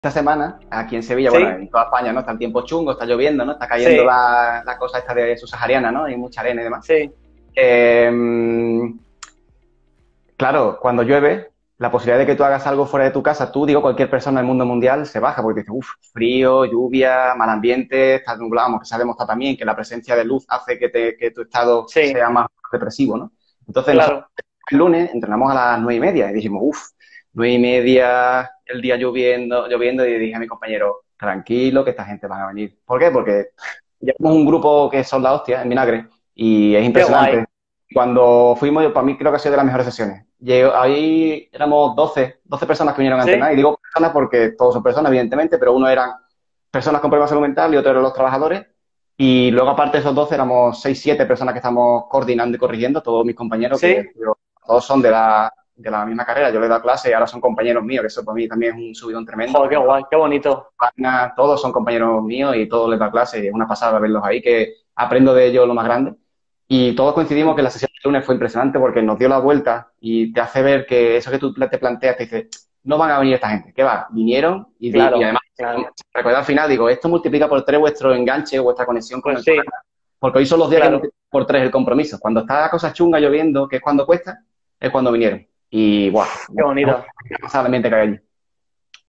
Esta semana, aquí en Sevilla, bueno, Sí, en toda España, ¿no? Está el tiempo chungo, está lloviendo, ¿no? Está cayendo sí, la cosa esta de subsahariana, ¿no? Hay mucha arena y demás. sí, Eh, claro, cuando llueve, la posibilidad de que tú hagas algo fuera de tu casa, tú, digo, cualquier persona del mundo mundial se baja porque dice, uff, frío, lluvia, mal ambiente, está nublado, vamos, que se ha demostrado también que la presencia de luz hace que tu estado sí, sea más depresivo, ¿no? Entonces, nosotros claro. el lunes entrenamos a las 9:30 y dijimos, uff, 9:30, el día lloviendo, lloviendo, y dije a mi compañero, tranquilo, que esta gente va a venir. ¿Por qué? Porque llevamos un grupo que son la hostia en vinagre y es Qué guay. impresionante. Cuando fuimos, para mí creo que ha sido de las mejores sesiones. Ahí éramos doce personas que vinieron a entrenar, Sí, y digo personas porque todos son personas, evidentemente, pero uno eran personas con problemas de salud mental y otro eran los trabajadores. Y luego, aparte de esos 12, éramos 6 7 personas que estamos coordinando y corrigiendo, todos mis compañeros, que sí. todos son de la misma carrera. Yo le he dado clase y ahora son compañeros míos, que eso para mí también es un subidón tremendo. Joder, qué guay, qué bonito. Todos son compañeros míos y todos les da clase y es una pasada verlos ahí, que aprendo de ellos lo más grande. Y todos coincidimos que Mm. la sesión de lunes fue impresionante porque nos dio la vuelta y te hace ver que eso que tú te planteas, te dice, no van a venir esta gente. ¿Qué va? Vinieron y Claro, además, claro. recuerda al final, digo, esto multiplica por 3 vuestro enganche o vuestra conexión con Pues el sí, programa. Porque hoy son los días que claro. multiplican por 3 el compromiso. Cuando está la cosa chunga lloviendo, que es cuando cuesta, es cuando vinieron. Y, ¡guau! Qué bonito. Es una pasada el ambiente que hay allí.